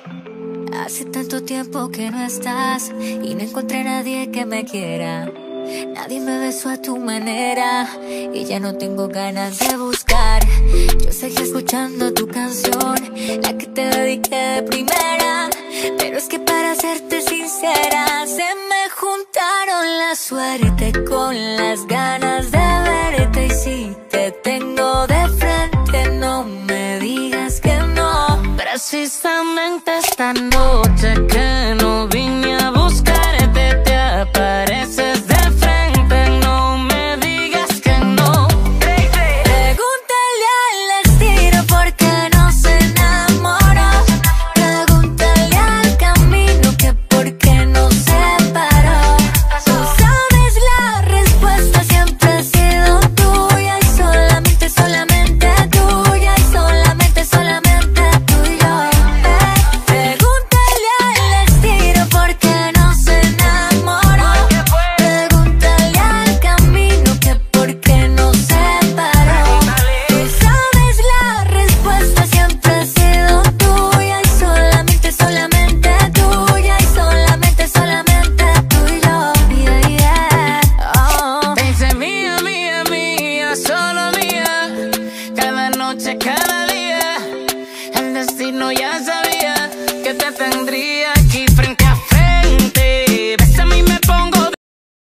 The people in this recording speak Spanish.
Hace tanto tiempo que no estás y no encontré a nadie que me quiera. Nadie me besó a tu manera y ya no tengo ganas de buscar. Yo seguí escuchando tu canción, la que te dediqué de primera. Pero es que para serte sincera, se me juntaron la suerte con las ganas de verte. Y si te tengo de frente, no me digas que no. Precisamente esta noche que no vine a buscarte, te apareces de frente, no me digas que no. Pregúntale al destino por qué no se enamoró. Pregúntale al camino que por qué no se paró. Tú sabes la respuesta, siempre ha sido tuya y solamente, solamente tuya y solamente, solamente tuyo. Pregúntale al destino por qué no se enamoró. Pregúntale al camino que por qué no se paró. Tú sabes la respuesta, siempre ha sido tuya y solamente, solamente tuya y solamente, solamente tuyo. Yeah, yeah. Oh. Te dice mía, mía, mía, solo mía, cada noche, cada